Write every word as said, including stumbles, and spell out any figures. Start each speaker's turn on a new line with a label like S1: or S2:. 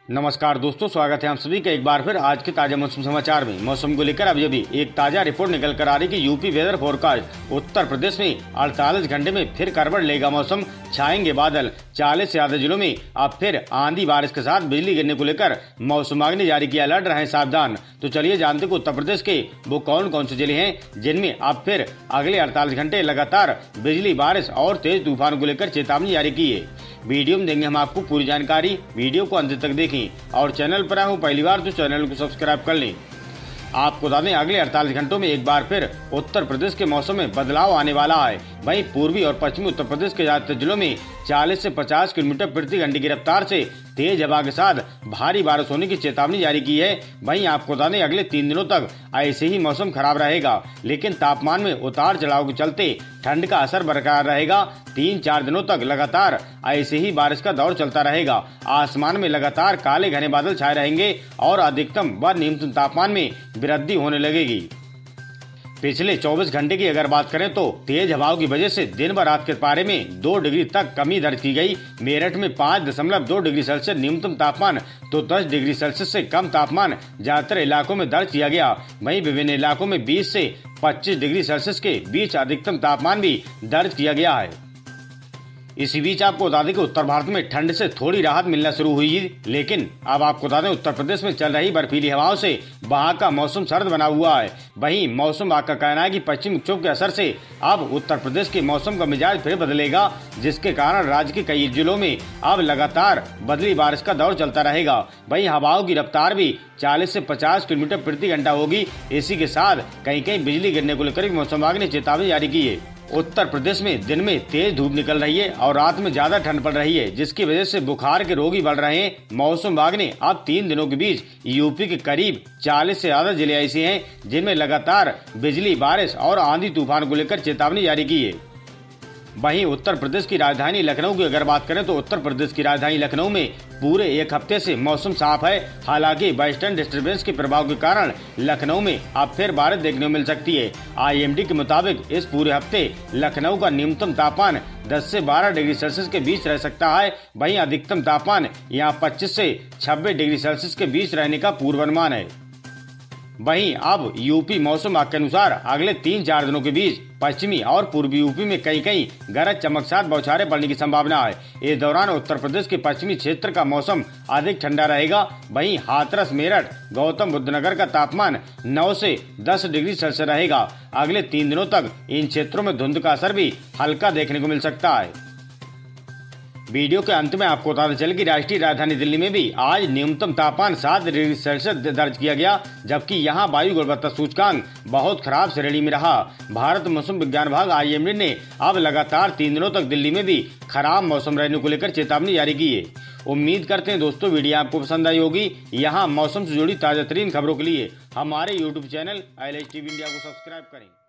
S1: नमस्कार दोस्तों, स्वागत है आप सभी का एक बार फिर आज के ताजा मौसम समाचार में। मौसम को लेकर अभी अभी एक ताजा रिपोर्ट निकल कर आ रही कि UP weather forecast Uttar Pradesh में अड़तालीस घंटे में फिर करवट लेगा मौसम, छाएंगे बादल। चालीस से ज्यादा जिलों में अब फिर आंधी बारिश के साथ बिजली गिरने को लेकर मौसम विभाग ने जारी किया अलर्ट, रहे सावधान। तो चलिए जानते हैं उत्तर प्रदेश के वो कौन कौन से जिले हैं जिनमें अब फिर अगले अड़तालीस घंटे लगातार बिजली, बारिश और तेज तूफान को लेकर चेतावनी जारी की है। वीडियो में देंगे हम आपको पूरी जानकारी, वीडियो को अंत तक देखें और चैनल पर आए हो पहली बार तो चैनल को सब्सक्राइब कर लें। आपको बता दें अगले अड़तालीस घंटों में एक बार फिर उत्तर प्रदेश के मौसम में बदलाव आने वाला है। वहीं पूर्वी और पश्चिमी उत्तर प्रदेश के ज्यादातर जिलों में चालीस से पचास किलोमीटर प्रति घंटे की रफ्तार से तेज हवा के साथ भारी बारिश होने की चेतावनी जारी की है। वहीं आपको बता दें अगले तीन दिनों तक ऐसे ही मौसम खराब रहेगा, लेकिन तापमान में उतार चढ़ाव के चलते ठंड का असर बरकरार रहेगा। तीन चार दिनों तक लगातार ऐसे ही बारिश का दौर चलता रहेगा। आसमान में लगातार काले घने बादल छाए रहेंगे और अधिकतम व न्यूनतम तापमान में वृद्धि होने लगेगी। पिछले चौबीस घंटे की अगर बात करें तो तेज हवाओं की वजह से दिन व रात के पारे में दो डिग्री तक कमी दर्ज की गई। मेरठ में पाँच दशमलव दो डिग्री सेल्सियस न्यूनतम तापमान तो दस डिग्री सेल्सियस से कम तापमान ज्यादातर इलाकों में दर्ज किया गया। वहीं विभिन्न इलाकों में बीस से पच्चीस डिग्री सेल्सियस के बीच अधिकतम तापमान भी दर्ज किया गया है। इसी बीच आपको बता दें कि उत्तर भारत में ठंड से थोड़ी राहत मिलना शुरू हुई है, लेकिन अब आपको बता दें उत्तर प्रदेश में चल रही बर्फीली हवाओं से वहां का मौसम सर्द बना हुआ है। वहीं मौसम विभाग का कहना है कि पश्चिमी विक्षोभ के असर से अब उत्तर प्रदेश के मौसम का मिजाज फिर बदलेगा, जिसके कारण राज्य के कई जिलों में अब लगातार बदली बारिश का दौर चलता रहेगा। वहीं हवाओं की रफ्तार भी चालीस से पचास किलोमीटर प्रति घंटा होगी। इसी के साथ कहीं कहीं बिजली गिरने को लेकर मौसम विभाग ने चेतावनी जारी की है। उत्तर प्रदेश में दिन में तेज धूप निकल रही है और रात में ज्यादा ठंड पड़ रही है, जिसकी वजह से बुखार के रोगी बढ़ रहे हैं। मौसम विभाग ने अब तीन दिनों के बीच यूपी के करीब चालीस से ज्यादा जिले ऐसे हैं जिनमें लगातार बिजली, बारिश और आंधी तूफान को लेकर चेतावनी जारी की है। वहीं उत्तर प्रदेश की राजधानी लखनऊ की अगर बात करें तो उत्तर प्रदेश की राजधानी लखनऊ में पूरे एक हफ्ते से मौसम साफ है। हालांकि वेस्टर्न डिस्टर्बेंस के प्रभाव के कारण लखनऊ में अब फिर बारिश देखने को मिल सकती है। आई एम डी के मुताबिक इस पूरे हफ्ते लखनऊ का न्यूनतम तापमान दस से बारह डिग्री सेल्सियस के बीच रह सकता है। वहीं अधिकतम तापमान यहाँ पच्चीस से छब्बीस डिग्री सेल्सियस के बीच रहने का पूर्वानुमान है। वहीं अब यूपी मौसम विभाग के अनुसार अगले तीन चार दिनों के बीच पश्चिमी और पूर्वी यूपी में कहीं कहीं गरज चमक साथ बौछारें पड़ने की संभावना है। इस दौरान उत्तर प्रदेश के पश्चिमी क्षेत्र का मौसम अधिक ठंडा रहेगा। वहीं हाथरस, मेरठ, गौतम बुद्ध नगर का तापमान नौ से दस डिग्री सेल्सियस रहेगा। अगले तीन दिनों तक इन क्षेत्रों में धुंध का असर भी हल्का देखने को मिल सकता है। वीडियो के अंत में आपको बताते चले कि राष्ट्रीय राजधानी दिल्ली में भी आज न्यूनतम तापमान सात डिग्री सेल्सियस दर्ज किया गया, जबकि यहां वायु गुणवत्ता सूचकांक बहुत खराब श्रेणी में रहा। भारत मौसम विज्ञान विभाग आई एम डी ने अब लगातार तीन दिनों तक दिल्ली में भी खराब मौसम रहने को लेकर चेतावनी जारी की है। उम्मीद करते हैं दोस्तों वीडियो आपको पसंद आई होगी। यहाँ मौसम से जुड़ी ताजा तरीन खबरों के लिए हमारे YouTube channel I L H T V India को सब्सक्राइब करें।